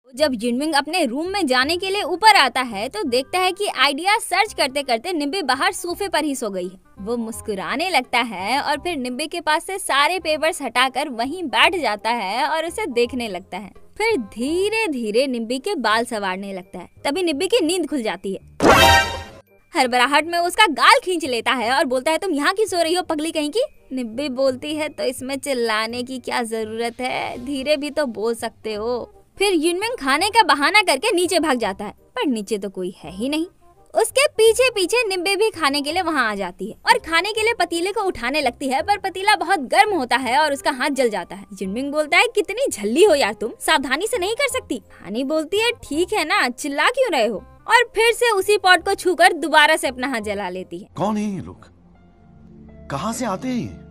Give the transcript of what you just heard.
जब जिनमिंग अपने रूम में जाने के लिए ऊपर आता है तो देखता है कि आइडिया सर्च करते करते निम्बी बाहर सोफे पर ही सो गई है। वो मुस्कुराने लगता है और फिर निम्बी के पास से सारे पेपर्स हटाकर वहीं बैठ जाता है और उसे देखने लगता है। फिर धीरे धीरे निम्बी के बाल संवारने लगता है। तभी निम्बी की नींद खुल जाती है। हड़बड़ाहट में उसका गाल खींच लेता है और बोलता है, तुम यहाँ क्यों सो रही हो पगली कहीं की। निम्बी बोलती है, तो इसमें चिल्लाने की क्या जरूरत है, धीरे भी तो बोल सकते हो। फिर जिनमिंग खाने का बहाना करके नीचे भाग जाता है, पर नीचे तो कोई है ही नहीं। उसके पीछे पीछे निम्बी भी खाने के लिए वहाँ आ जाती है और खाने के लिए पतीले को उठाने लगती है, पर पतीला बहुत गर्म होता है और उसका हाथ जल जाता है। जिनमिंग बोलता है, कितनी झल्ली हो यार तुम, सावधानी से नहीं कर सकती। हानी बोलती है, ठीक है ना, चिल्ला क्यों रहे हो, और फिर से उसी पॉट को छूकर दोबारा से अपना हाथ जला लेती है। कौन है ये लोग, कहाँ से आते हैं?